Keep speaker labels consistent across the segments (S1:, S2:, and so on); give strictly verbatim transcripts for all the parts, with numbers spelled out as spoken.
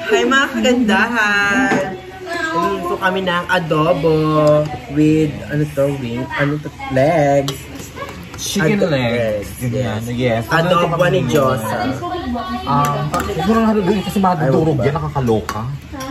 S1: Hi mga kagandahan! Nagluto kami ng adobo with, ano to, wing? Ano to? Legs.
S2: Chicken
S1: Ado
S2: legs.
S1: Yes.
S2: yes.
S1: Adobo ni Josa.
S2: Um, siguro nga doon kasi madudurog yan, nakakaloka.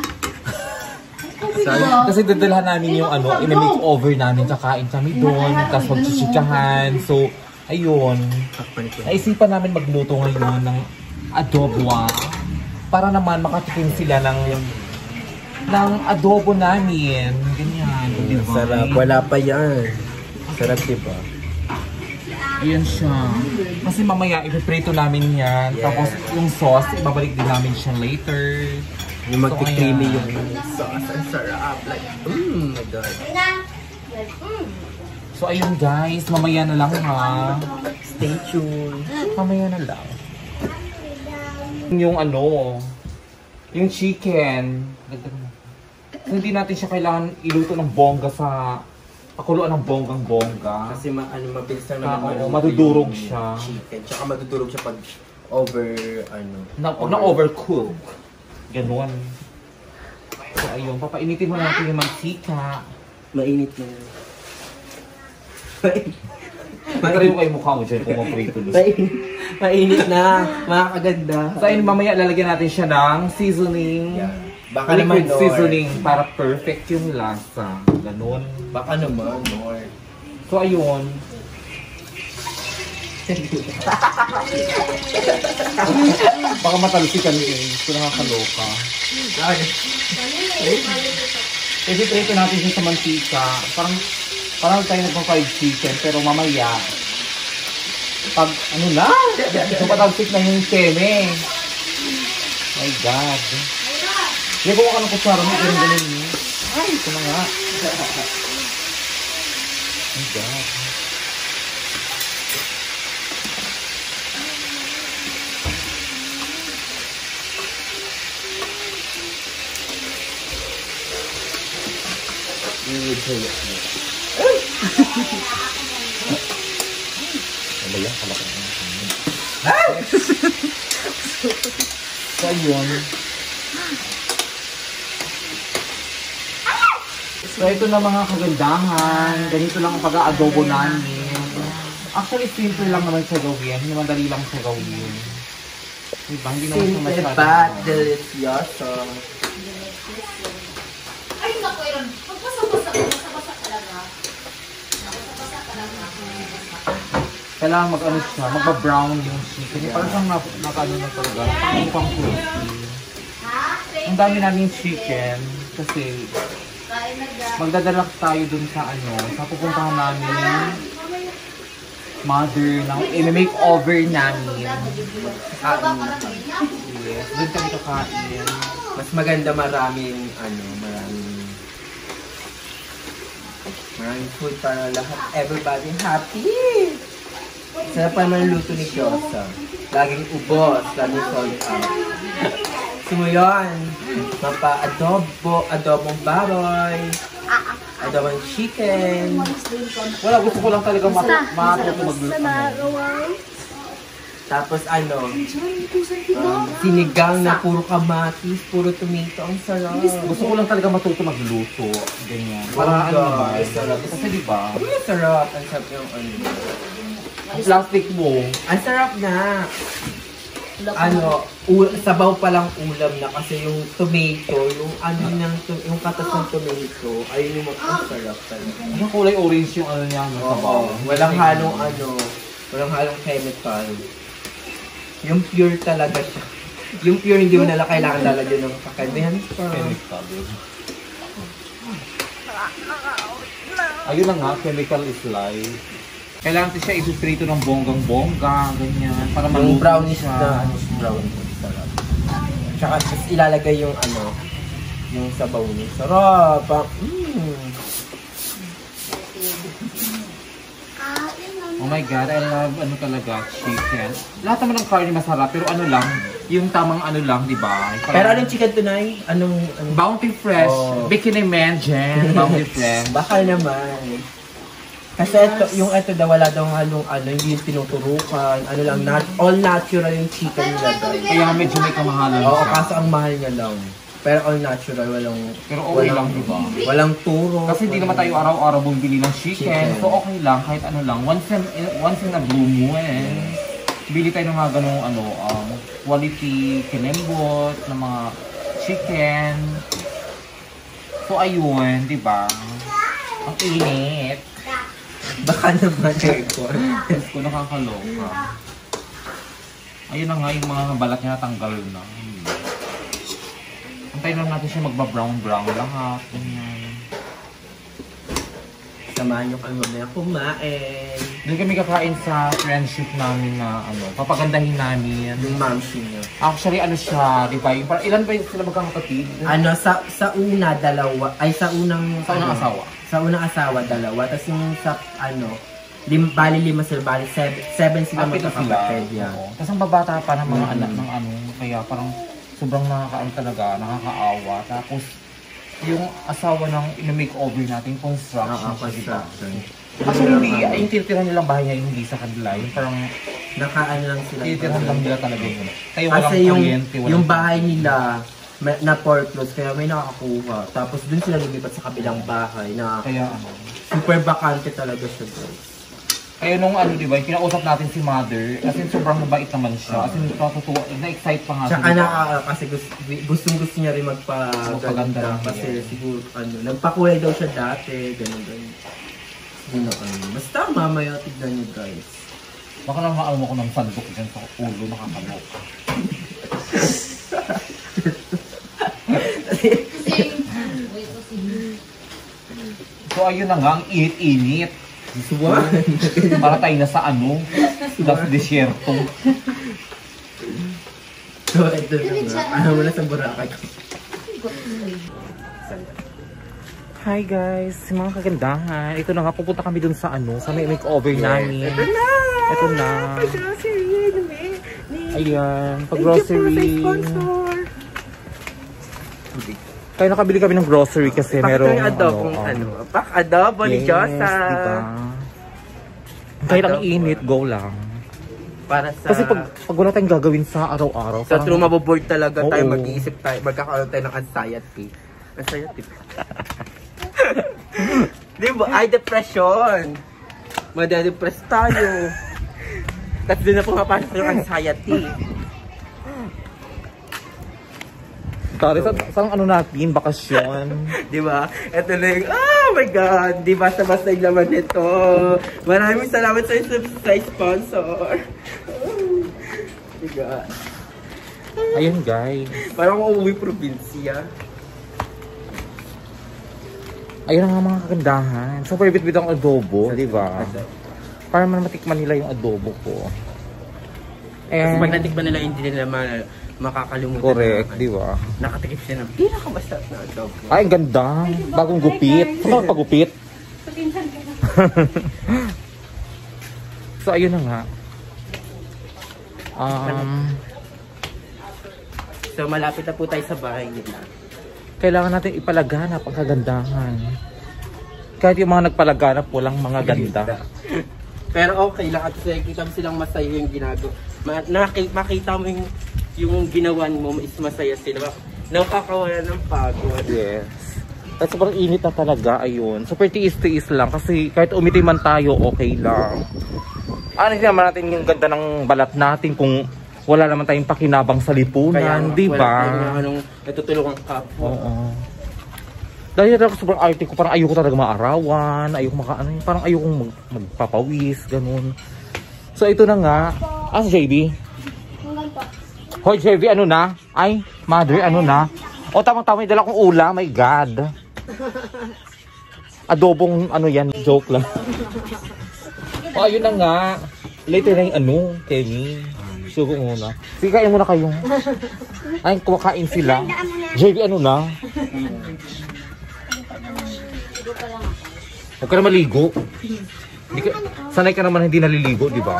S2: Kasi dadalhan namin yung ano, ina-make over namin, kakain kami doon, tapos magchichikahan. So, ayun. Naisipan namin magluto ngayon ng adobo para naman makatikim sila ng ng adobo namin. Ganyan. Diba?
S1: Sarap. Wala pa yan. Sarap diba?
S2: Ayan siya. Kasi mamaya ipiprito namin yan. Yeah. Tapos yung sauce, ibabalik din namin siya later.
S1: Yung magti-creamy so, yung sauce. Ang sarap. Like, mmm, my God.
S2: So ayun guys, mamaya na lang ha.
S1: Stay tuned.
S2: Mamaya na lang. Yung ano, yung chicken. So, hindi natin siya kailangan iluto ng bongga sa pakuluan ng bonggang-bongga.
S1: Kasi ma ano, mabilis lang
S2: naman.
S1: Ah,
S2: madudurog siya.
S1: Chicken. Tsaka madudurog siya pag over, ano.
S2: Na, pag na-overcook. Ganon. So ayun, papainitin mo natin yung mantika.
S1: Mainit na.
S2: Pero yung kayo mukha mo dyan kung maprito doon.
S1: Mainit na, mga kaganda.
S2: So ayun, mamaya lalagyan natin siya ng seasoning.
S1: Yeah. Baka naman,
S2: liquid seasoning para perfect yung lasa. Ganon.
S1: Baka naman, Nor.
S2: So ayun. Baka matalsikan eh. Ito nakakaloka. Kasi prito natin siya sa mantika. Parang parang tayo nagpang-fried chicken pero mamaya pag ano na? So patalsik na yung teme. My God. Hindi ko ka ng kutsara mo. Ganun ganun niyo. Ay, ito na nga. My God. Ano ba yan? Kalakang na. So, ayun. So, ito na mga kagandahan. Ganito lang ang pag-aadobo namin. Actually, simple lang naman siya gawin. Hindi madali lang siya gawin. Diba? Hindi naman siya masyadong.
S1: Simple but delicioso.
S3: Ay, naku, Aaron. Magpasa-basa. Magpasa-basa talaga. Magpasa-basa talaga.
S2: Kailangan mag-ano siya, magba-brown yung chicken. Yeah. Parang siyang naka-ano na talaga. Mukhang crispy. Ang dami namin chicken. Kasi magdadala tayo dun sa ano, sa pupuntahan namin mother ng i-make over namin. Kakain. Yes, dun kami kakain.
S1: Mas maganda maraming, ano, maraming maraming food para lahat, everybody happy. Sarap pa naman luto ni Josa. Laging ubos, laging sold out. So yun, mapa-adobo, adobong baboy, adobong chicken.
S2: Wala, gusto ko lang talaga matuto magluto.
S1: Tapos ano, um, sinigang na puro kamatis, puro tomato, ang sarap.
S2: Gusto ko lang talaga matuto magluto. Ganyan. Para ano ba? Kasi diba?
S1: Ang sarap, ang sarap yung ano.
S2: Ang plastic mo.
S1: Ang sarap na. Ano, sabaw pa lang ulam na kasi yung tomato, yung ano ng yung katas ng tomato, ayun yung ang sarap talaga.
S2: Ang kulay orange yung ano niya, yung sabaw.
S1: Walang halong ano, walang halong chemical. Yung pure talaga siya. Yung pure hindi mo nala kailangan lalagyan ng kakadihan pa.
S2: Ayun na nga, chemical is life. Kailangan siya ipiprito ng bonggang-bongga, ganyan, para maluto
S1: yung brownish
S2: siya.
S1: Na, ano, brownish, sarap. Tsaka tapos ilalagay yung ano, yung sabaw niya. Sarap! Mm.
S2: Oh my God, I love ano talaga, chicken. Lahat naman ng curry masarap, pero ano lang, yung tamang ano lang, di ba?
S1: Pero anong chicken tonight? Anong, anong...
S2: Bounty Fresh,
S1: oh.
S2: Bikini Man dyan, Bounty Fresh.
S1: Baka naman. Kasi ito, yung ito daw, wala daw halong ano, hindi yung tinuturukan, ano lang, nat all natural yung chicken nila guys.
S2: Kaya medyo may kamahalan
S1: Oo,
S2: siya.
S1: kaso ang mahal niya lang. Pero all natural, walang...
S2: Pero okay lang, di ba?
S1: Walang turo.
S2: Kasi hindi naman tayo araw-araw bumili ng chicken.
S1: Chicken.
S2: So okay lang, kahit ano lang. Once in, once in a blue moon, bili tayo ng mga ganong ano, um, quality kinembot, ng mga chicken. So ayun, di ba? Ang init.
S1: Baka naman, Jacob.
S2: Diyos ko, nakakaloka. Ayun na nga, yung mga balat niya natanggal na. Hmm. Antayin lang natin siya magba-brown-brown lahat. Ganyan.
S1: Samahan nyo kami mamaya kumain.
S2: Doon kami kakain sa friendship namin na ano, papagandahin namin.
S1: Yung mamsi niya.
S2: Actually, ano siya, di ba? Yung parang ilan ba yung sila magkakapatid?
S1: Ano, sa sa una, dalawa. Ay, sa unang...
S2: Sa unang
S1: ano,
S2: asawa.
S1: Sa unang asawa, dalawa. Tapos yung sa, ano, lim, bali lima sila, bali seven, seven sila
S2: Ah, pito sila.
S1: magkakapatid. Yan.
S2: Oo. Tapos ang babata pa ng mga
S1: Mm.
S2: anak ng ano, kaya parang sobrang nakakaano talaga, nakakaawa. Tapos, yung asawa ng in-makeover natin, construction.
S1: Oo, construction.
S2: Actually, hindi, yung tinitirhan nilang bahay niya, yung hindi sa kanila. Yung parang
S1: Nakaano lang sila.
S2: tinitirhan lang nila talaga yun. Kaya walang
S1: Kasi yung,
S2: kuryente, walang...
S1: yung bahay nila, may- na foreclose, kaya may nakakakuha. Tapos dun sila lumipat sa kabilang bahay na
S2: Kaya ano.
S1: super bakante talaga siya, guys.
S2: Kaya nung ano, di ba, yung kinausap natin si Mother, as in sobrang mabait naman siya. As in, natutuwa, na-excite pa nga siya.
S1: Tsaka
S2: di ba?
S1: na, kasi gusto, gustong gusto niya rin
S2: Magpaganda
S1: magpaganda.
S2: lang
S1: Kasi
S2: niya.
S1: siguro, ano, nagpakulay daw siya dati, ganun, ganun. Yun ang ano. Basta mamaya, tignan niyo, guys.
S2: Baka naman maalam ako ng sandok dyan sa ulo, nakakaloka.
S3: Kasi, wait, kasi,
S2: So ayun na nga, ang init-init.
S1: Swan!
S2: Para tayo na sa ano, sa desierto.
S1: So, ito na nga. Ano mo na sa Boracay.
S2: Hi guys, mga kagandahan. Ito na nga, pupunta kami dun sa ano, sa may makeover namin.
S1: Ito na!
S2: Ito na.
S1: Pag-grocery!
S2: Ayan, pag-grocery. Kaya nakabili kami ng grocery kasi merong
S1: Pakita yung adobo,
S2: um,
S1: ano, pak adobo ni
S2: yes,
S1: Josa.
S2: diba? Kahit ang
S1: Adobo.
S2: init, go lang.
S1: Para sa...
S2: Kasi pag, pag wala tayong gagawin sa araw-araw,
S1: Sa true, maboboard talaga tayo,
S2: Oo.
S1: mag-iisip tayo, magkakaroon tayo ng anxiety. Anxiety. Di ba? Ay, depression. Madadepress tayo. Tapos doon na pumapasok yung anxiety.
S2: Tari, sa, sa ano natin, bakasyon.
S1: Di ba? Ito na yung, oh my God! Di basta-basta yung laman nito. Maraming salamat sa, sa sponsor. Oh my God.
S2: Ayun guys.
S1: Parang uuwi probinsya.
S2: Ayun ang mga kagandahan. So, bit-bit ang adobo, di ba? Para man matikman nila yung adobo ko.
S1: Kasi
S2: And,
S1: pag natikman nila, hindi nila ma- makakalimutan.
S2: correct,
S1: na-
S2: di ba?
S1: Nakatikip siya ng pinakabastat na adobo.
S2: Ay, ang ganda. Bagong gupit. Saan ka pagupit?
S3: sa pinsan ko na.
S2: So, ayun na nga. Um,
S1: So malapit na po tayo sa bahay nila.
S2: kailangan natin ipalaganap ang kagandahan. Kahit yung mga nagpalaganap, walang mga ganda.
S1: Pero okay lang at kita mo silang masaya yung ginagawa. Ma nakik makita mo yung, yung ginawan mo is masaya sila. Nakakawala ng pagod.
S2: Yes. At sobrang init na talaga, ayun. Super tiis-tiis lang kasi kahit umiti man tayo, okay lang. Ano naman natin yung ganda ng balat natin kung wala naman tayong pakinabang sa lipunan, di ba?
S1: Kaya anong natutulungan ka po.
S2: Oo. Dahil ako sobrang arte ko, parang ayoko talaga maarawan, ayoko maka, ano, parang ayoko mag, magpapawis, ganun. So ito na nga. Ah, si J B?
S3: Hanggang pa.
S2: Hoy, J B, ano na? Ay, mother, ano na? O, tamang-tama, may dala kong ulam, my God. Adobong, ano yan, joke lang. O, ayun na nga. Later na yung ano, Kenny. Sugo muna. Sige, kain muna kayo. Ay, kumakain sila. J B, ano na? Huwag ka na maligo. Hindi ka, sanay ka naman hindi naliligo, di ba?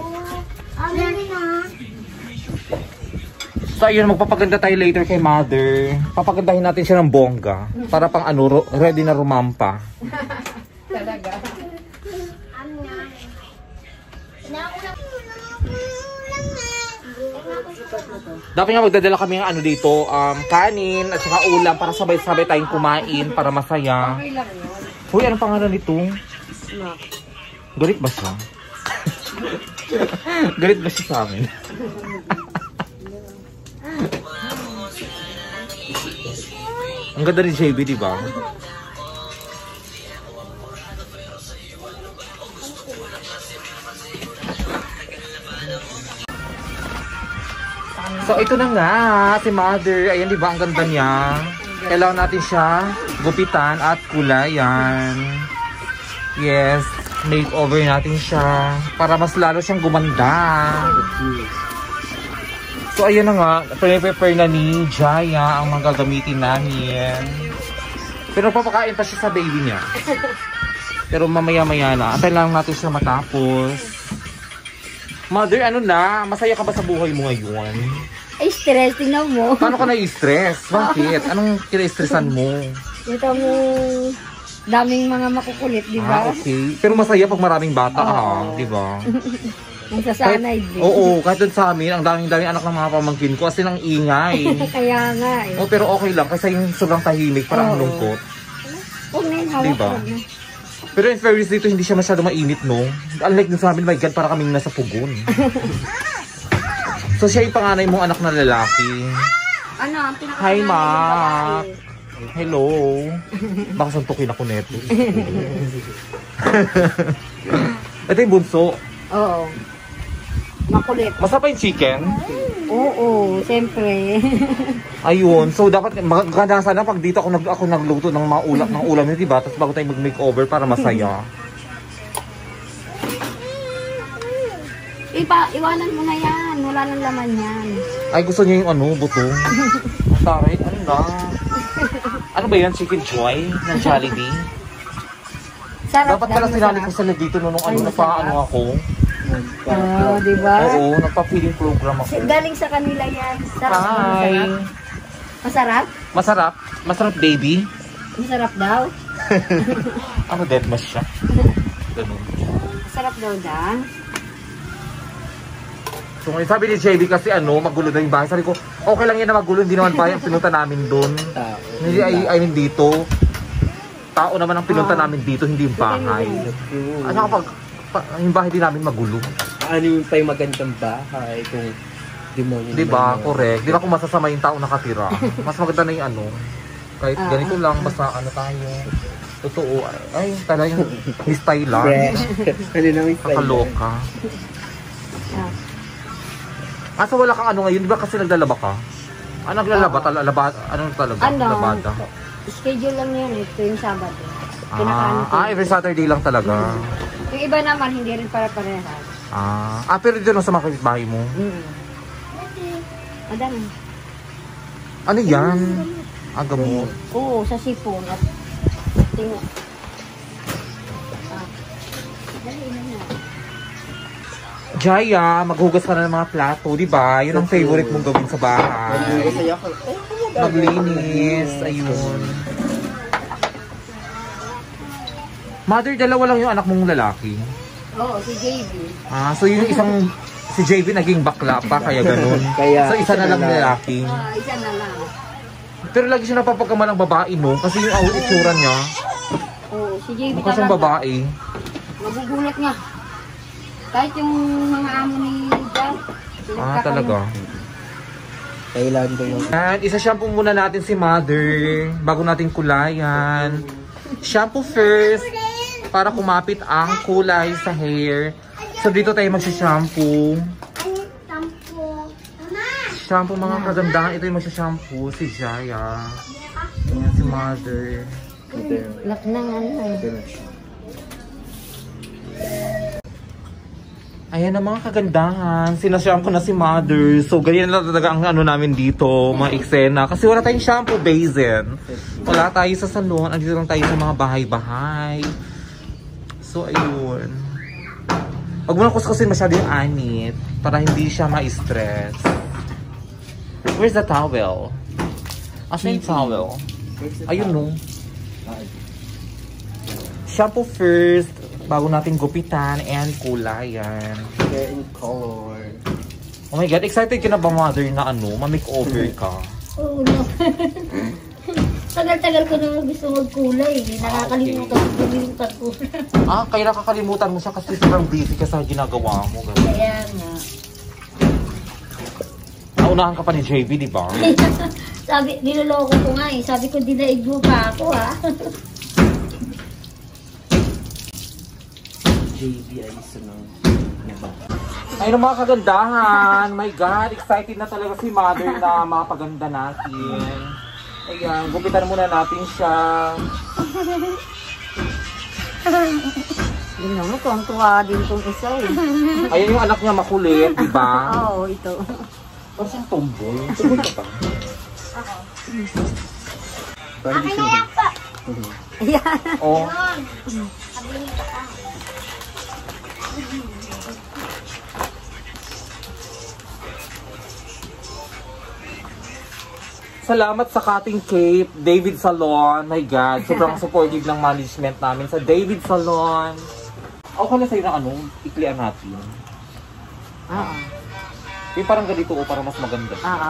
S2: So ayun, magpapaganda tayo later kay mother. Papagandahin natin siya ng bongga. Para pang ano, ro- ready na rumampa.
S3: Talaga.
S2: Dapat nga magdadala kami ng ano dito, um, kanin at saka ulam para sabay-sabay tayong kumain para masaya.
S3: Okay lang yun.
S2: Hoy, anong pangalan nito?
S3: Snack.
S2: Galit ba siya? Galit ba siya sa amin? Ang ganda ni J B, di ba? So ito na nga, si Mother. Ayan, di ba? Ang ganda niya. Kailangan natin siya gupitan at kulayan. Yes, makeover natin siya para mas lalo siyang gumanda. So ayan na nga, prepare na ni Jaya ang mga gagamitin namin. Pero papakain pa siya sa baby niya. Pero mamaya-maya na. Antay lang natin siya matapos. Mother, ano na? Masaya ka ba sa buhay mo ngayon?
S4: Ay, stress. Tingnan mo.
S2: Paano ka na-stress? Bakit? Anong kina-stressan mo?
S4: Ito mo, daming mga makukulit, di ba?
S2: Ah, okay. Pero masaya pag maraming bata, ha? Di ba?
S4: Ang sasanay, di.
S2: Oo, kahit dun sa amin, ang daming-daming anak ng mga pamangkin ko kasi nang ingay.
S4: Kaya nga eh.
S2: Oh, pero okay lang kasi yung sobrang tahimik, parang
S4: Oo.
S2: lungkot.
S4: Huwag na yun, hawak
S2: Diba?
S4: ko na.
S2: Pero in fairness dito, hindi siya masyado mainit, no? Unlike dun sa amin, my God, para kaming nasa pugon. So siya yung panganay mong anak na lalaki.
S4: Ano, ang pinaka-
S2: Hi, Mac! Hello! Baka suntukin ako neto. Ito yung bunso.
S4: Oo. Makulit.
S2: Masarap pa yung chicken?
S4: Oo, siyempre.
S2: Ayun. So dapat maganda sana pag dito ako nag ako nagluto ng mga ulam ng ulam niyo, di ba? Tapos bago tayo mag-makeover para masaya.
S4: Ipa, iwanan mo na yan. Wala nang laman yan.
S2: Ay, gusto niya yung ano, buto. Taray, ano na? Ano ba yan? Chicken Joy ng Jollibee?
S4: Sarap
S2: Dapat
S4: daw,
S2: pala sinali
S4: masarap.
S2: ko sila dito nung ano,
S4: Ay,
S2: nagpa-ano ako.
S4: Oo, di ba?
S2: Oo, nagpa-feeding program ako.
S4: Galing sa kanila yan. Sarap.
S2: Hi!
S4: Masarap. Masarap?
S2: Masarap? Masarap, baby?
S4: Masarap daw.
S2: Ano, dead mas siya? Ganun.
S4: Masarap daw daw.
S2: So ngayon sabi ni J B kasi ano, magulo na yung bahay. Sabi ko, okay lang yan na magulo, hindi naman bahay ang pinunta namin doon. Hindi, I, I mean dito. Tao naman ang pinunta namin dito, hindi yung bahay. At saka pag, pa, yung bahay din namin magulo.
S1: Ano yung pa yung magandang bahay kung demonyo
S2: Di ba? Correct. Di ba kung masasama yung tao nakatira? Mas maganda na yung ano. Kahit
S4: Ah.
S2: ganito lang, basta ano tayo. Totoo. Ay, talaga yung may style lang.
S1: Ano naman yung
S2: Kakaloka.
S4: Ah.
S2: Ah, so wala kang ano ngayon, di ba kasi naglalaba ka? Ah, naglalaba,
S4: Oo.
S2: talaba, ano talaga?
S4: Ano?
S2: Labada.
S4: Schedule lang yan ito yung Sabado.
S2: Ah,
S4: Kinakaano ko.
S2: ah, every Saturday lang talaga.
S4: Yung iba naman, hindi rin para parehas.
S2: Ah, ah pero dito lang sa mga kapitbahay mo.
S4: Mm. Adan.
S2: Ano yan? Ah, gamot.
S4: Oo, sa sipon. At tingo. Ah. Dali na na.
S2: Jaya, maghugas ka na ng mga plato, di ba? Yun ang favorite mong gawin sa bahay.
S1: Masaya ko.
S2: Maglinis, ayun. Mother, dalawa lang yung anak mong lalaki.
S4: Oo, si J B.
S2: Ah, so yung isang, si J B naging bakla pa, kaya ganun.
S1: Kaya,
S2: so isa na lang lalaki.
S4: Ah, isa na lang.
S2: Pero lagi siya napapagkamalang babae, no? Kasi yung awit itsura niya,
S4: Oo, si J B
S2: mukha siyang babae.
S4: Magugulat nga. Kahit yung mga amo ni Jack.
S2: Ah, talaga.
S1: Kailan ko yung...
S2: And isa-shampoo muna natin si Mother bago natin kulayan. Shampoo first para kumapit ang kulay sa hair. So dito tayo magsha-shampoo. Shampoo mga kagandahan. Ito yung magsha-shampoo si Jaya. Ayan si Mother.
S4: Lak na nga na.
S2: Ayan ang mga kagandahan. Sinashampoo na si Mother. So, ganyan lang talaga ang ano namin dito, mga eksena. Kasi wala tayong shampoo basin. Wala tayo sa salon. Andito lang tayo sa mga bahay-bahay. So, ayun. Huwag mo na kuskusin masyado yung anit para hindi siya ma-stress. Where's the towel? Asan yung towel? Ayun no. Shampoo first. Bago natin gupitan and kulayan.
S1: Hair in color.
S2: Oh my God, excited ka na ba, mother, na ano, ma-makeover ka?
S4: Oo na. Tagal-tagal ko na gusto magkulay. Nakakalimutan ko kalimutan ko.
S2: Ah, kaya nakakalimutan mo siya kasi sobrang busy ka sa ginagawa mo. Ganun.
S4: Kaya nga.
S2: Naunahan ka pa ni J B, di ba?
S4: Sabi, niloloko ko nga eh. Sabi ko, dinaig mo pa ako ha.
S1: J B ay sunod.
S2: Ayun mga kagandahan. My God, excited na talaga si mother na mapaganda natin. Ayan, gupitan muna natin siya.
S4: Hindi naman, tuwang-tuwa din itong isa eh.
S2: Ayun yung anak niya makulit, di ba?
S4: Oo, ito.
S2: Parang siyang tomboy. Tomboy ka ba?
S4: Ako.
S1: Parang
S4: Akin na yan pa! Ayan.
S2: Oh.
S4: Sabihin ka pa.
S2: Salamat sa cutting cape, David Salon. My God, sobrang supportive ng management namin sa David Salon. Okay na sa'yo na ano, iklian natin.
S4: Oo.
S2: Yung parang ganito o para mas maganda.
S4: Oo.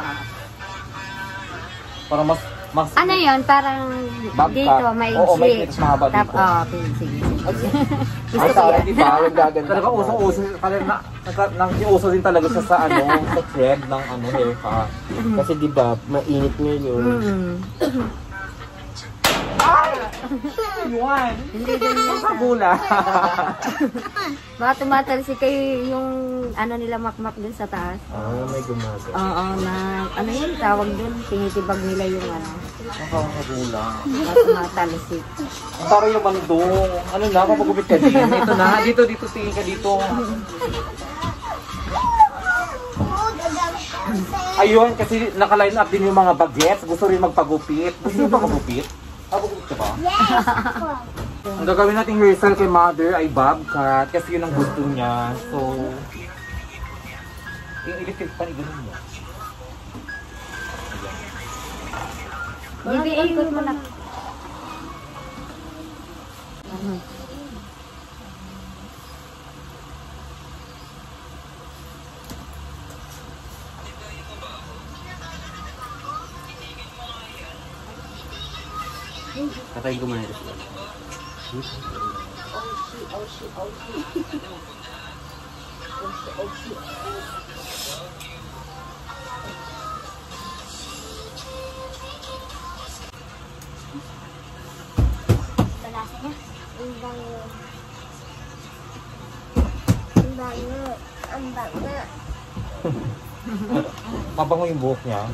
S2: Para mas, mas...
S4: Ano yun? Parang
S2: Back
S4: dito,
S2: cut.
S4: may
S2: Oo, may
S4: exit.
S2: clips mahaba dito.
S4: Oo, okay, sige.
S2: Ay, sorry, di ba?
S1: Parang gaganda.
S2: Talaga uso-uso, talaga na, nang-uso din talaga siya sa ano, sa trend ng ano, haircut.
S1: Kasi di ba, mainit ngayon.
S4: Mm.
S2: Yuan!
S4: Hindi ganyan.
S2: Kabula!
S4: Baka tumatalsik kayo yung ano nila makmak dun sa taas.
S1: Ah, may gumaga.
S4: Oo, na ano yun, tawag dun, tinitibag nila yung ano.
S2: Nakakabula.
S4: Baka tumatalsik.
S2: Ang taro yung bandong. Ano na, papagupit ka din. Ito na, dito, dito, tingin ka dito. Ayun, kasi naka-line up din yung mga bagets. Gusto rin magpagupit. Gusto rin magpagupit? Pagupit ka ba? Yes! Ang gagawin nating rehearsal kay mother ay bobcat kasi yun ang gusto niya. So, yung electric pan, ganun mo.
S4: Hindi, ikot mo na.
S1: Tatay gumana rin sila.
S2: Mabango yung buhok niya.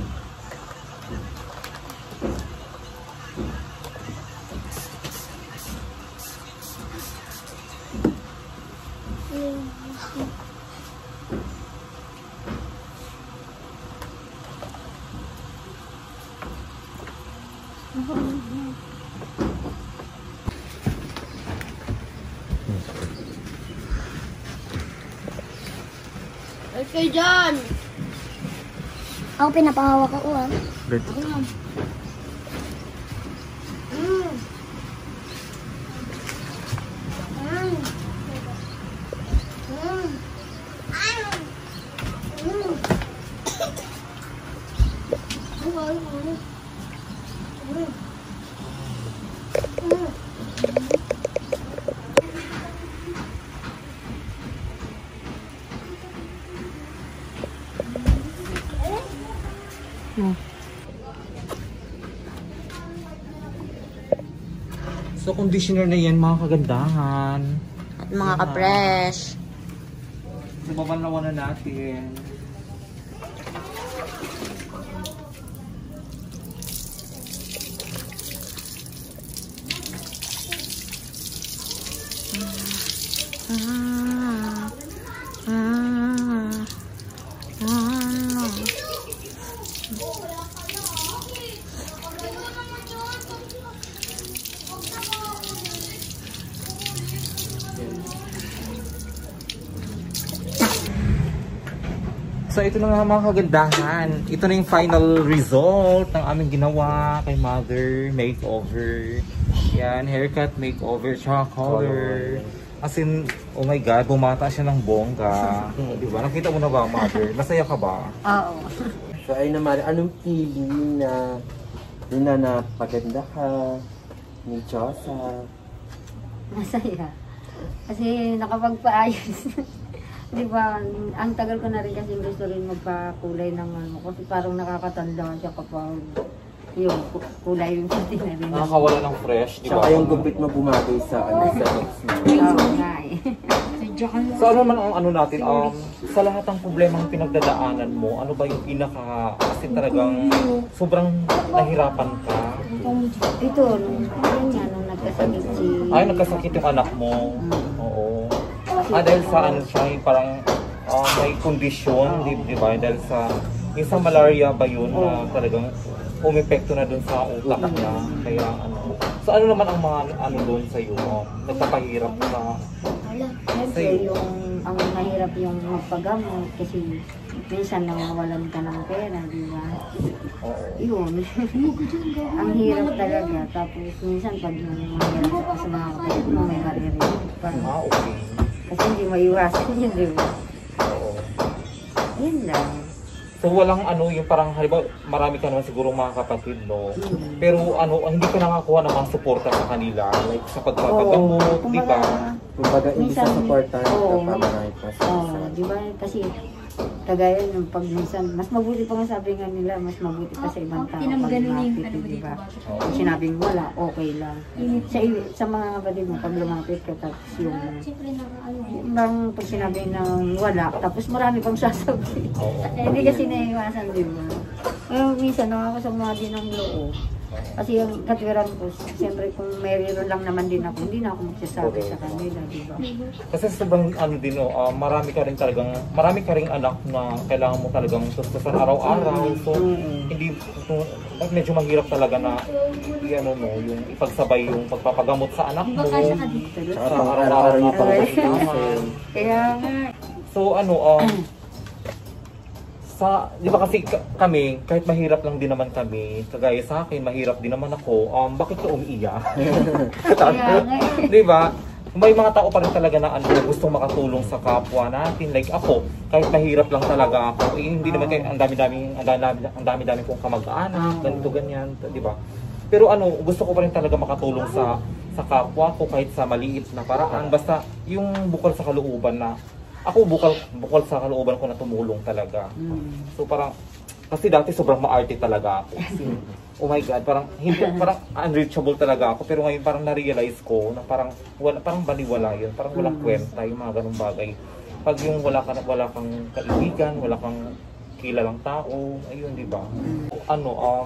S4: Okay, John! Ako pinapahawak ako ah.
S1: Good.
S4: Mm. Mm.
S2: So, conditioner na yan, mga kagandahan.
S4: At mga ka-fresh.
S2: So, babanawan na natin.
S4: Ah. Ah. Ah.
S2: So, ito na nga mga kagandahan. Ito na yung final result ng aming ginawa kay mother makeover. Yan, haircut makeover, tsaka color. As in, oh my God, bumata siya ng bongga. Di ba? Nakita mo na ba, mother? Masaya ka ba?
S4: Oo.
S1: So ayun naman, anong feeling na yun na napaganda ka ni Josa?
S4: Masaya. Kasi nakapagpaayos. Di ba, ang tagal ko na rin kasi gusto rin magpakulay ng ano. Kasi parang nakakatanda siya kapag yung kulay yung hindi na rin.
S2: Nakakawala ng fresh, di ba?
S1: Tsaka yung gupit mo bumagay sa ano sa ex mo.
S4: Oo nga eh.
S2: So ano naman ang ano natin, um, sa lahat ng problemang pinagdadaanan mo, ano ba yung pinaka, kasi talagang sobrang nahirapan ka?
S4: Ito, nung yun nga, nung nagkasakit si...
S2: Ay, nagkasakit yung anak mo. Oo. Ah, dahil sa ano siya, yung parang ah, may kondisyon, di, di ba? Dahil sa, yung sa malaria ba yun, na talagang umepekto na dun sa utak niya. Kaya ano. So ano naman ang mga ano dun sa iyo? Um, nagpapahirap sa...
S4: Siyempre, yung ang mahirap yung magpagamot kasi minsan nawawalan ka ng pera, di ba?
S2: Oo.
S4: Yun. Ang hirap talaga. Tapos minsan pag yung mahirap ka sa mga kapatid mo, may maririnig pa.
S2: Ah, okay.
S4: Kasi hindi maiwasan yun, di ba?
S2: Oo.
S4: Yun lang.
S2: So walang ano, yung parang halimbawa marami ka naman siguro mga kapatid, no?
S4: Mm.
S2: Pero ano, hindi ka nakakuha ng mga suporta sa kanila, like sa pagpapagamot, di ba?
S1: Kumbaga, hindi sa
S4: Minsan-
S1: supportan ka
S4: Oo.
S1: pa marami pa sa
S4: Oo, di ba? Kasi kagaya ng pag minsan, mas mabuti pa nga sabi nga nila, mas mabuti pa sa ibang tao pag lumapit, di ba? Pag sinabing wala, okay lang. Sa, sa mga kapatid mo, pag lumapit ka, tapos yung, yung bang pag sinabing ng wala, tapos marami pang sasabihin.
S2: Oo.
S4: Hindi kasi naiiwasan, di ba? Pero minsan, nakakasama din ng loob. Kasi yung katwiran ko, siyempre kung mayroon lang naman din ako, hindi na ako magsasabi sa kanila, di ba?
S2: Kasi sobrang ano din, no, ah, marami ka rin talagang, marami ka rin anak na kailangan mo talagang sustusan araw-araw. So, hindi, so, medyo mahirap talaga na, i- ano mo, yung ipagsabay yung pagpapagamot sa anak mo.
S1: Tsaka pang araw-araw niyo pang gastusin.
S4: Kaya nga,
S2: So, ano, um, sa, di ba kasi ka- kami, kahit mahirap lang din naman kami, kagaya sa akin, mahirap din naman ako, um, bakit ka umiiyak?
S4: kaya nga eh.
S2: Di ba? May mga tao pa rin talaga na ano, na gustong makatulong sa kapwa natin. Like ako, kahit mahirap lang talaga ako, eh, hindi naman kayo, ang dami-dami, ang dami, ang dami-dami kong kamag-anak, ganito, ganyan, di ba? Pero ano, gusto ko pa rin talaga makatulong sa sa kapwa ko kahit sa maliit na paraan. Basta yung bukal sa kalooban na, ako bukal, bukal sa kalooban ko na tumulong talaga. So parang, kasi dati sobrang maarte talaga ako. Kasi, oh my God, parang hindi, parang unreachable talaga ako. Pero ngayon parang na-realize ko na parang, wala, parang baliwala yun. Parang walang kwenta yung mga ganung bagay. Pag yung wala, ka, wala kang kaibigan, wala kang kilalang tao, ayun, di ba? Ano, um,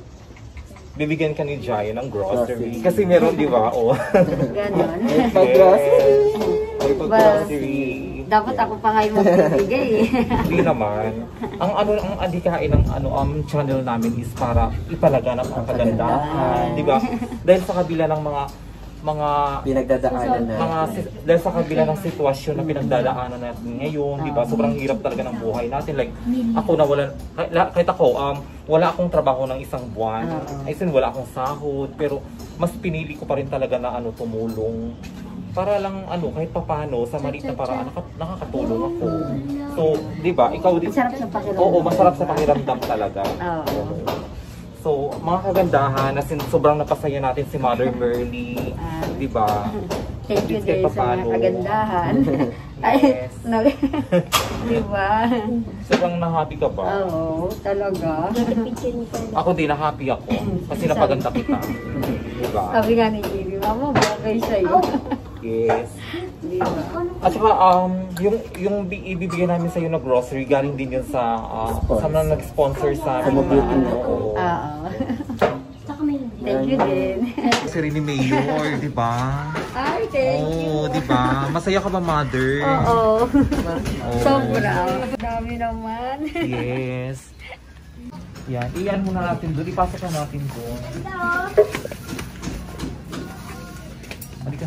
S2: bibigyan ka ni Jaya ng grocery. Kasi meron, di ba? Oh.
S4: Ganon.
S1: Pag-grocery.
S2: May pag-grocery.
S4: Dapat ako pa ngayon magbibigay eh.
S2: Hindi naman. Ang ano ang adikain ng ano um channel namin is para ipalaganap ang kagandahan, di ba? Dahil sa kabila ng mga mga
S1: Pinagdadaanan na.
S2: mga si- dahil sa kabila ng sitwasyon na pinagdadaanan natin ngayon, di ba? Sobrang hirap talaga ng buhay natin. Like ako na wala kahit, kahit ako um wala akong trabaho ng isang buwan. I mean, wala akong sahod, pero mas pinili ko pa rin talaga na ano tumulong para lang ano kahit papaano sa maliit na paraan naka, nakakatulong ako. So, 'di ba? Ikaw din.
S4: Masarap sa pakiramdam.
S2: Oo, masarap sa pakiramdam talaga.
S4: Oo.
S2: So, mga kagandahan, as in, sobrang napasaya natin si Mother Merly,
S4: Ah.
S2: 'di ba?
S4: Thank you
S2: Kahit
S4: din sa
S2: papaano.
S4: mga kagandahan. Ay,
S2: Yes.
S4: no, di ba?
S2: Sobrang na-happy ka ba?
S4: Oo, talaga.
S2: Ako din, na-happy ako kasi napaganda kita. 'Di ba?
S4: Sabi nga ni Jimmy, Mama, bagay sa'yo.
S2: Yes.
S4: Di ba?
S2: At saka, um, yung, yung bi- ibibigay namin sa'yo na grocery, galing din yun sa, uh, sa mga nag-sponsor sa amin.
S1: Kumubuti
S2: na,
S1: na.
S2: oo.
S4: Oo. Thank you din.
S2: Grocery ni Mayor, di ba?
S4: Ay, thank you.
S2: Oo, di ba? Masaya ka ba, Mother?
S4: Oo.
S2: Oo.
S4: Sobra. Dami naman.
S2: Yes. Yan, iyan muna natin doon. Ipasok na natin doon. Halika.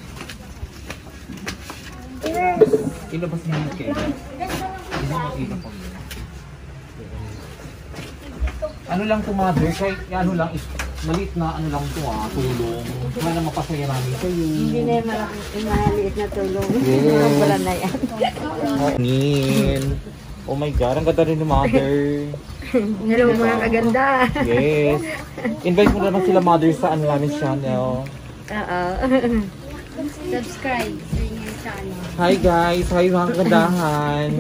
S2: Ilabas niyo yung cake. Hindi mo makita pa yun. Ano lang to, Mother? Kahit ano lang, is maliit na ano lang to ah, tulong. Sana mapasaya namin kayo.
S4: Hindi na yung malaki, yung maliit na tulong.
S2: Yes.
S4: Wala na yan.
S2: Nin. Oh my God, ang ganda rin ni Mother.
S4: Hello mga kaganda.
S2: Yes. Invite mo naman sila Mother sa ano namin channel.
S4: Oo.
S3: Subscribe sa inyong channel.
S2: Hi guys, hi mga kagandahan.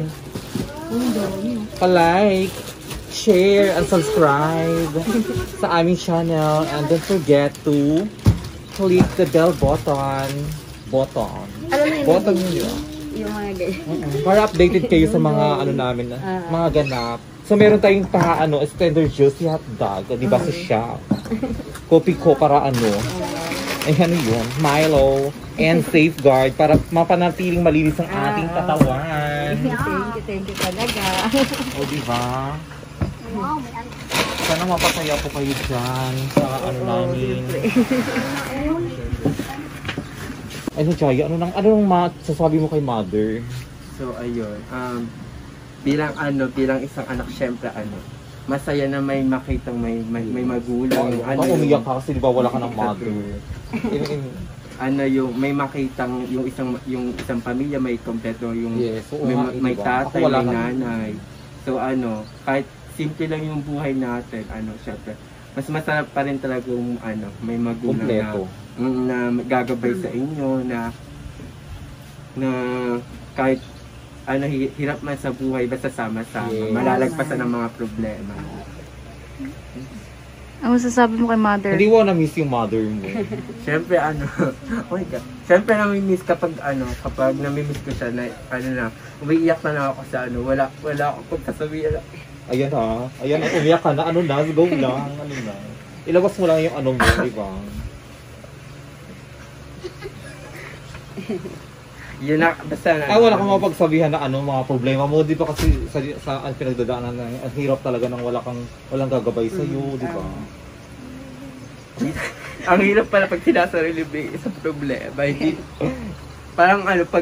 S2: Pa-like, share, and subscribe sa aming channel. And don't forget to click the bell button. Button.
S4: Alam mo yun,
S2: Button yun.
S4: yung mga ganyan.
S2: Mm-mm. Para updated kayo sa mga ano namin,
S4: Ah.
S2: mga ganap. So meron tayong pa ano, extender juice, hot dog, di ba sa shop? Kopi ko para ano. Ay ano yun, Milo and Safeguard para mapanatiling malinis ang ating
S4: Ah.
S2: katawan.
S4: Thank you, thank you talaga.
S2: O di ba?
S3: Wow, may ano.
S2: Sana mapasaya po kayo dyan sa ano namin. Ano Jaya, ano nang ano nang masasabi mo kay Mother?
S1: So ayun, um, bilang ano, bilang isang anak, syempre ano, masaya na may makitang may may, may magulang.
S2: Ano
S1: yung-
S2: umiyak ka kasi di ba wala ka ng mother? In- in-
S1: ano yung may makitang yung isang yung isang pamilya may kompleto yung
S2: Yes, oo
S1: may,
S2: nga, eh,
S1: may
S2: diba?
S1: tatay,
S2: Ako wala
S1: may
S2: ka-
S1: nanay. So ano, kahit simple lang yung buhay natin, ano, syempre, mas masarap pa rin talaga yung ano, may magulang
S2: Kompleto.
S1: na mm, na gagabay sa inyo na na kahit ano hi- hirap man sa buhay basta sama-sama,
S2: Yes.
S1: malalagpasan ng mga problema.
S5: Ang masasabi mo kay Mother?
S2: Hindi mo na-miss yung mother mo.
S1: Siyempre ano, oh my God. Siyempre nami-miss kapag ano, kapag nami-miss ko siya na ano na, umiiyak na lang ako sa ano, wala wala ako pagkasabihan.
S2: Ayan ha. Ayan, at umiyak ka na. Ano na? Go lang. Ano na? Ilabas mo lang yung ano mo, di ba?
S1: Yun na, basta na.
S2: Ay, wala kang mapagsabihan na ano, mga problema mo. Di ba kasi sa, sa ang pinagdadaanan na ang hirap talaga ng wala kang, walang gagabay sa'yo, di ba?
S1: Ang hirap pala pag sinasarili mo yung isang problema. Hindi, parang ano, pag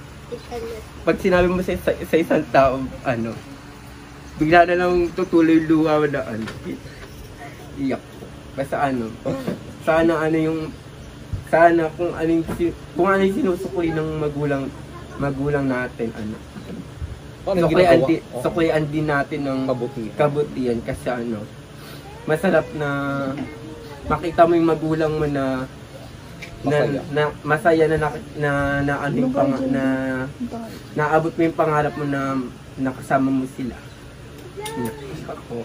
S1: pag sinabi mo sa, sa, sa isang tao, ano, bigla na lang tutuloy yung luha mo na ano. Iyak. Basta ano, sana ano yung, sana kung ano yung, si- kung ano yung sinusukli ng magulang, magulang natin, ano.
S2: Paano yung
S1: Suklian
S2: ginagawa?
S1: din,
S2: Oo.
S1: suklian din natin ng
S2: Kabutihan.
S1: kabutihan kasi ano, masarap na makita mo yung magulang mo na na,
S2: Masaya.
S1: na masaya na na, na, na ano yung pang, na naabot mo yung pangarap mo na nakasama mo sila. Na, ako.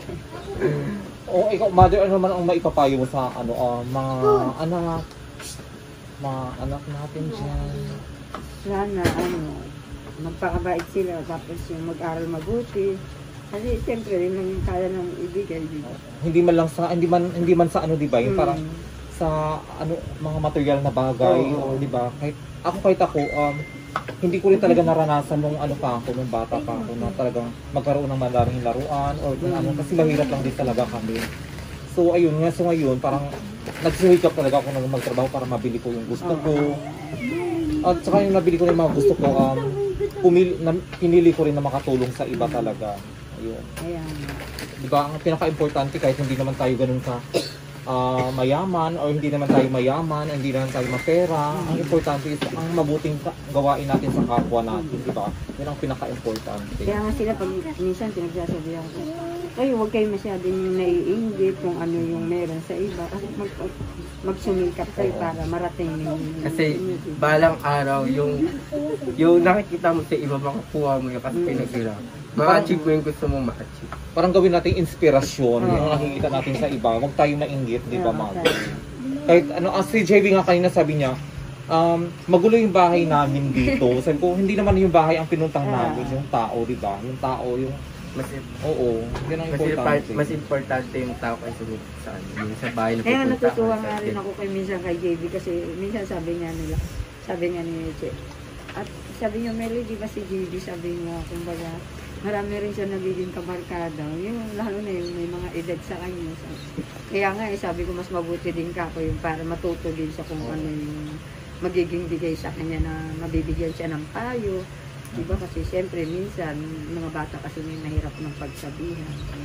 S2: O, ikaw, Mother, ano naman ang maipapayo mo sa ano, ah, mga anak, mga anak natin dyan?
S4: Sana, ano, magpakabait sila, tapos yung mag-aral mabuti. Kasi siyempre, rin lang yung kaya ng ibigay, di ba?
S2: Hindi man lang sa, hindi man, hindi man sa ano, di ba? Yung
S4: Mm.
S2: parang sa ano, mga material na bagay,
S4: Oo.
S2: o di ba? Kahit, ako kahit ako, um, hindi ko rin talaga naranasan nung ano pa ako, nung bata pa ako, na talagang magkaroon ng maraming laruan, or kung ano, kasi mahirap lang din talaga kami. So, ayun nga, so ngayon, parang nagsiwake up talaga ako nang magtrabaho para mabili ko yung gusto ko. At saka yung nabili ko na yung mga gusto ko, um, pumili, na, pinili ko rin na makatulong sa iba talaga. Ayun.
S4: Ayan.
S2: Di ba, ang pinaka-importante kahit hindi naman tayo ganun ka ah, mayaman or hindi naman tayo mayaman, hindi naman tayo mapera, ang importante is ang mabuting ka- gawain natin sa kapwa natin, di ba? Yun ang pinaka-importante.
S4: Kaya nga sila pag minsan pinagsasabihan ko, kayo huwag kayo masyadong yung naiinggit kung ano yung meron sa iba. Kasi mag, magsumikap kayo para marating yung...
S1: Kasi balang araw yung yung nakikita mo sa iba makakuha mo yung kasi pinaghirap. Ma-achieve mo yung gusto mo ma-achieve.
S2: Parang gawin natin inspirasyon, yung
S4: Oo.
S2: nakikita natin sa iba, huwag tayo mainggit, di ba,
S4: Oo,
S2: Ma'am?
S4: tama.
S2: Kahit ano, as si J B nga kanina sabi niya, um, magulo yung bahay namin dito. Sabi ko, hindi naman yung bahay ang pinuntang
S4: Ah.
S2: namin, yung tao, di ba? Yung tao, yung,
S1: Mas
S2: oo, yun ang
S1: mas, import,
S2: importante.
S1: mas importante yung tao kaysa sa ano, yung sa bahay na
S4: Kaya
S1: pupunta
S4: natutuwa
S1: ka.
S4: nga rin ako kay minsan kay J B kasi minsan sabi nga nila, sabi nga ni Che, at sabi niya, Meli, di ba si J B, sabi niya, kumbaga, marami rin siya nagiging kabarkada. Yung lalo na yung may mga edad sa kanya. Sabi. Kaya nga, eh, sabi ko, mas mabuti din ka ko yung para matuto din sa kung ano yung magiging bigay sa kanya na mabibigyan siya ng payo. Diba? Kasi siyempre, minsan, mga bata kasi may mahirap ng pagsabihan.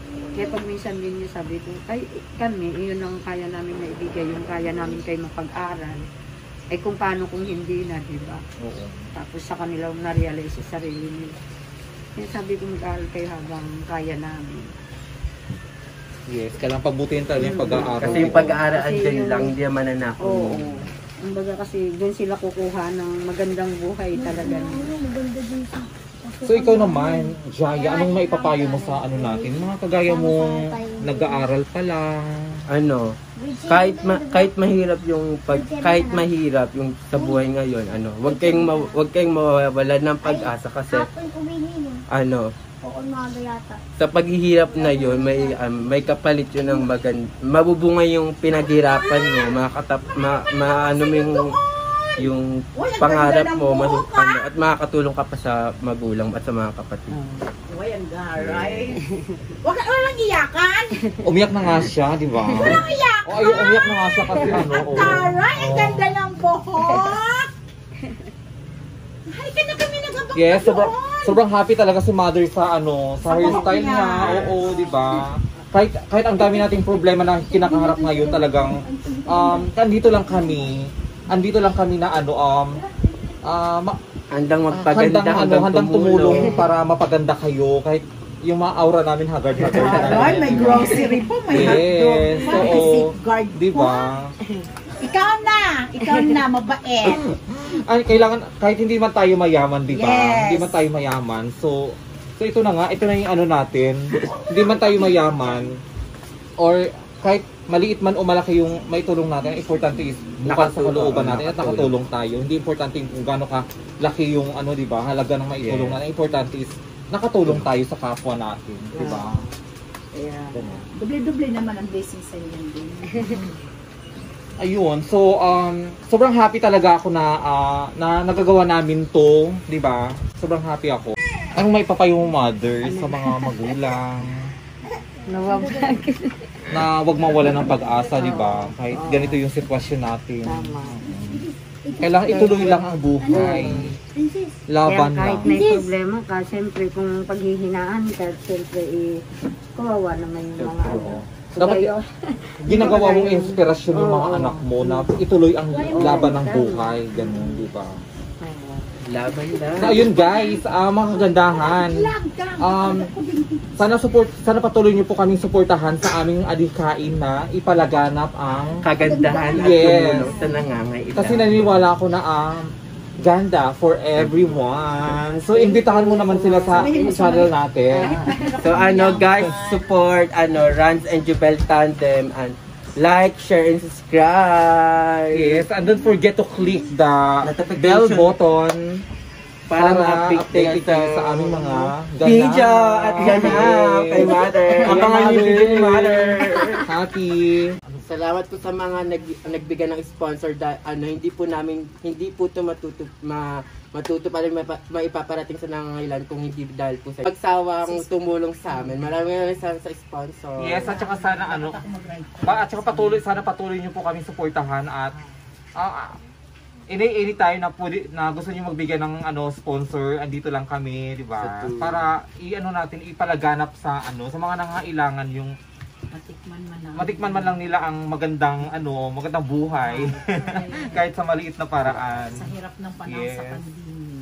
S4: Kaya pag minsan din niya sabi ko, ay kami, yun ang kaya namin na ibigay, yung kaya namin kayo mapag-aral. Ay kung paano kung hindi na, di ba?
S2: Oo.
S4: Tapos sa kanila na-realize sa sarili nila. Kaya sabi ko mag-aral kayo habang kaya namin.
S2: Yes, kailangan pagbutihin talaga yung pag-aaral.
S1: Kasi yung pag-aaral
S4: Kasi
S1: dyan
S4: yung-
S1: lang, hindi naman nanako.
S4: Oo. Kumbaga kasi doon sila kukuha ng magandang buhay talaga.
S2: So ikaw naman, Jaya, anong maipapayo mo sa ano natin? Mga kagaya mong nag-aaral pa lang.
S1: Ano, kahit ma- kahit mahirap yung pag kahit mahirap yung sa buhay ngayon, ano, wag kayong ma- wag kayong mawawalan ng pag-asa kasi ano, sa paghihirap na yun, may um, may kapalit yun ng maganda. Mabubunga yung pinaghirapan mo, makakatap ma, ma ano mo yung yung pangarap mo, mas, ano, at makakatulong ka pa sa magulang at sa mga kapatid.
S5: Uy, ang garay. Huwag ka walang iyakan.
S2: Umiyak na nga siya, di ba?
S5: Walang iyakan.
S2: O, ayun, umiyak na nga siya kasi ano. oo.
S5: Garay, ang
S2: Oo.
S5: ganda ng buhok. Ay, ka na kami nagabak
S2: Yes, sobrang, sobrang happy talaga si Mother sa ano, sa
S5: Sa
S2: hairstyle
S5: buhok niya.
S2: niya. Oo, di ba? Kahit, kahit ang dami nating problema na kinakaharap ngayon talagang, um, andito lang kami, andito lang kami na ano, um, ah, ma-
S1: Handang magpaganda,
S2: handang, ano, handang tumulong para mapaganda kayo kahit yung mga aura namin haggard-haggard na
S5: Garay, may grocery po, may hotdog.
S2: Yes,
S5: May
S2: oo.
S5: safeguard
S2: Di
S5: po.
S2: ba?
S5: Ikaw na, ikaw na, mabait.
S2: Ay, kailangan, kahit hindi man tayo mayaman, di ba?
S5: Yes.
S2: Hindi man tayo mayaman. So, so ito na nga, ito na yung ano natin. Hindi man tayo mayaman, or kahit maliit man o malaki yung may tulong natin, ang importante is bukas sa
S1: Nakatulong.
S2: kalooban natin at
S1: Nakatulong.
S2: nakatulong tayo. Hindi importante kung gaano ka laki yung ano, di ba? Halaga ng maitulong
S1: Yes.
S2: natin. Ang importante is nakatulong tayo sa kapwa natin, di ba?
S4: Kaya,
S2: Ganun.
S5: Doble-doble naman ang blessing sa iyo din.
S2: Ayun, so um sobrang happy talaga ako na ah, na nagagawa namin 'to, 'di ba? Sobrang happy ako. Anong may papayo mo, Mother, sa mga magulang
S4: nawawag.
S2: na wag mawala ng pag-asa, 'di ba? Kahit ganito yung sitwasyon natin.
S4: Tama.
S2: Kailangan ituloy lang ang buhay. Laban
S4: Kaya kahit
S2: lang.
S4: may problema ka, siyempre kung paghihinaan ka, siyempre eh, kawawa naman yung mga ano.
S2: Dapat
S4: Kaya-
S2: ginagawa mong inspirasyon yung mga
S4: Oo.
S2: anak mo na ituloy ang laban ng buhay, ganun, 'di ba?
S4: Oo.
S1: Laban
S2: So
S1: lang.
S2: ayun guys, ah, mga kagandahan. Um, sana support, sana patuloy niyo po kaming suportahan sa aming adhikain na ipalaganap ang
S1: Kagandahan at
S2: Yes.
S1: tumulong sa nangangailangan.
S2: kasi naniniwala ako na ang ganda for everyone. So imbitahan mo naman sila sa channel natin.
S1: So ano guys, support ano Rans and Jubel Tandem and like, share, and subscribe.
S2: Yes, and don't forget to click the
S1: Notification.
S2: bell button
S1: Para
S2: para
S1: ma-update
S2: update kayo sa aming mga
S1: video at ganap kay Mother. Abangan niyo din ni Mother.
S2: Happy.
S1: Salamat po sa mga nag nagbigay ng sponsor da, ano hindi po namin hindi po to matutup ma matutuparin maipa- maipaparating sa nangangailan kung hindi dahil po sa pagsawang tumulong sa amin. Maraming maraming salamat sa sponsor.
S2: Yes, at saka sana ano, pa, at saka patuloy, sana patuloy niyo po kami suportahan at ah, ini-ini tayo na pwede, na gusto niyo magbigay ng ano sponsor, andito lang kami, di ba?
S1: Sa tour.
S2: Para i-ano natin ipalaganap sa ano, sa mga nangangailangan yung
S5: Matikman man na.
S2: matikman man lang nila ang magandang ano, magandang buhay kahit sa maliit na paraan.
S5: Sa hirap ng panahon
S2: Yes.
S5: sa pandemya.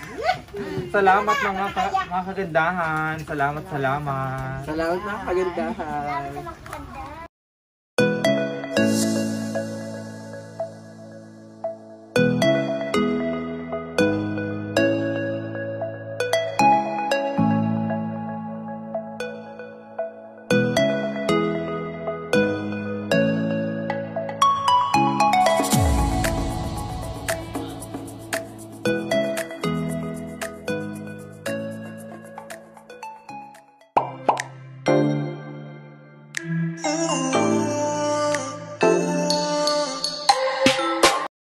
S2: Salamat mga ka, mga kagandahan. Salamat, salamat.
S1: Salamat mga kagandahan.
S6: Ooh.